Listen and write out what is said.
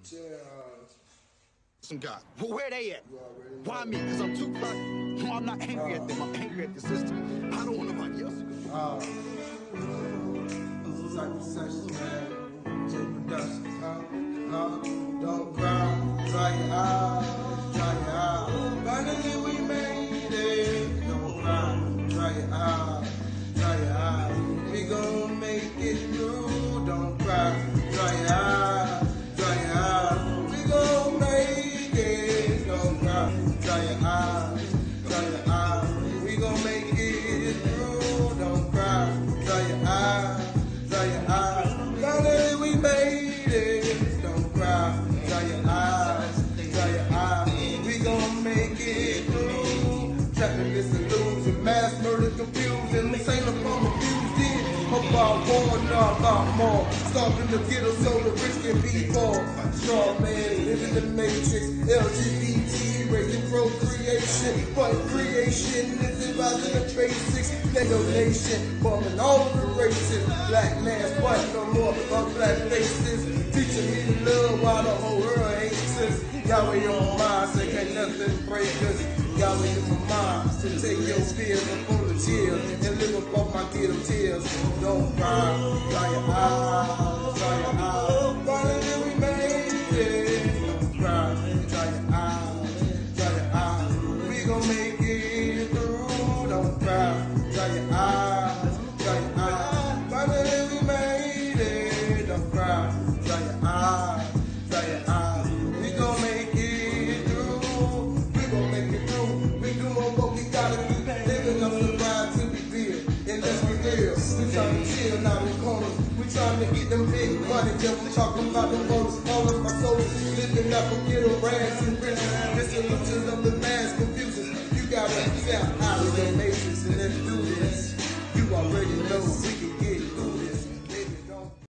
Some guys. Well, where they at? Why me? Because I'm Tupac? No, I'm not angry at them. I'm angry at the system. I don't want nobody else to go. Don't cry, dry your eyes, dry your eyes. Finally we made it. Don't cry, dry your eyes, dry your eyes. We gon' make it through. Don't cry, dry your eyes, dry your eyes. We gon' make it. Don't cry, dry your eyes, dry your eyes. We gon' make it through. Don't cry, dry your eyes, dry your eyes. Finally we made it. Don't cry, dry your eyes, dry your eyes. We gon' make it through. Trapping this illusion, mass murder, confusion. This ain't upon the fuse, then. Hope I warn, not about more. Starving the ghetto so the rich can be poor. Strong man, living the matrix. LGBT, raising procreation. But creation is advising the basics. Lego nation, bombing all of the races. Black man's white, no more of black faces. Teaching me to love while the whole world hates us. Yahweh on my mind, say can't nothing break us. Yahweh in my mind, so take your fears up on the chill and live up off my ghetto tears. Don't cry, dry your eyes, dry your eyes. Finally we made it. Don't cry, dry your eyes, dry your eyes. We gon' make it through. Don't cry, dry your eyes, dry your eyes. Finally we made it. Don't cry, dry your eyes, dry your eyes. We gon' make it through. We gon' make it through. We doing what we gotta do. Living up the ride to be real. And let's be real. We trying to chill, not in corners. We trying to get them big money. Yeah, we talking about the voters. All of my soldiers living up and get rags and riches. This illusions of the mass confusion. You gotta step out of your matrix and let's do